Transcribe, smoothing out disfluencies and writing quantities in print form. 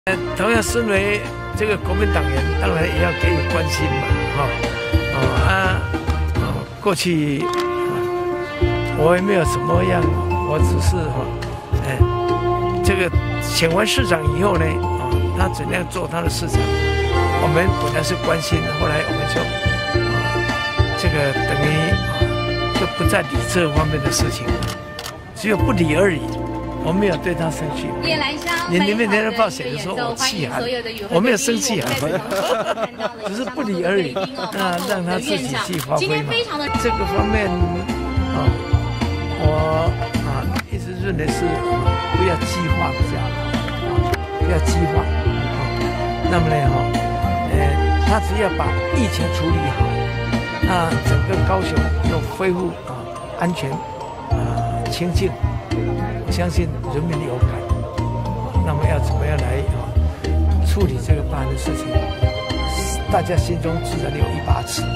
同样身为这个国民党员，当然也要给予关心嘛，过去我也没有什么样，我只是这个选完市长以后呢，他怎样做他的市场，我们本来是关心，后来我们就这个等于就不再理这方面的事情，只有不理而已。我没有对他生气。你们《联合报》写的说我气寒，我没有生气啊，只是不理而已。那让他自己去发挥嘛。这个方面我一直认为是不要激化比较好，不要激化。那么呢他只要把疫情处理好，那整个高雄又恢复安全清净。我相信人民有感，那么要怎么样来处理这个办的事情，大家心中自然有一把尺。